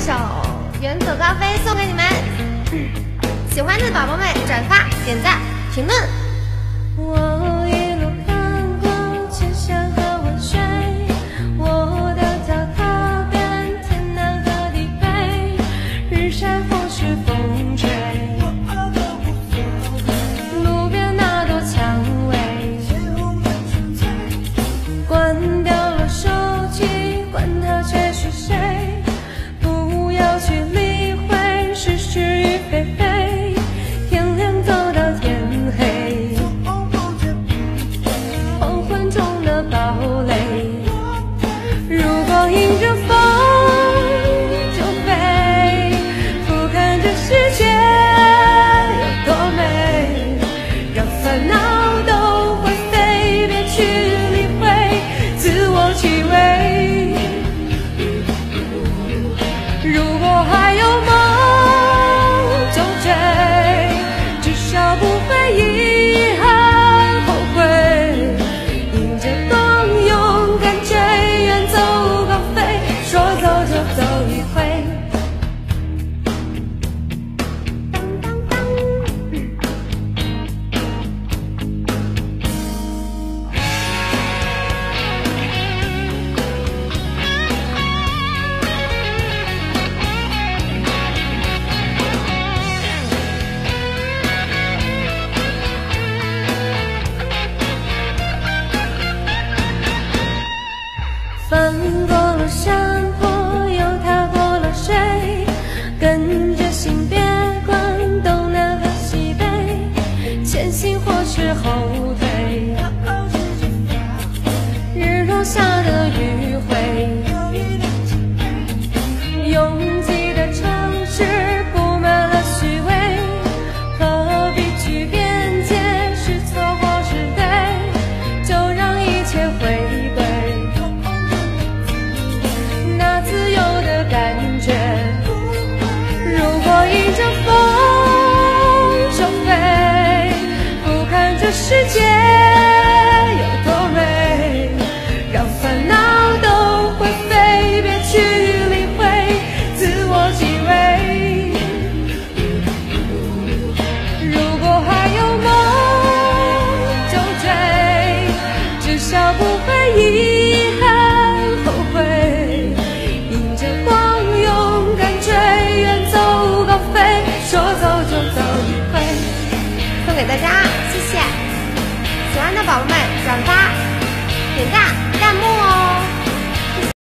首《远走高飞》送给你们，喜欢的宝宝们转发、点赞、评论。我一路看过千山和万水，我的脚踏遍天南和地北，日晒或是风吹，路边那朵蔷薇，关掉了手机，管它却是谁，不要去理会是是与非非，天亮走到天黑，黄昏中的堡垒，如果迎着风就飞，俯瞰这世界有多美，让烦恼都会飞，别去理会自我虚伪。如果还有梦就追，至少不会遗憾后悔，迎着光勇敢追，远走高飞，说走就走一回。当当当翻过了山坡，又踏过了水，跟着心别管东南和西北，前行或是后退，日落下的余晖，拥挤的城市布满了虚伪，何必去辩解是错或是对，就让一切回归那自由的感觉。如果迎着风就飞，俯瞰这世界有多美，让烦恼都会飞，别去理会自我虚伪。如果还有梦就追，至少不会遗憾后悔，迎着光勇敢追，远走高飞，说走就走一回。送给大家，谢谢！喜欢的宝宝们转发、点赞。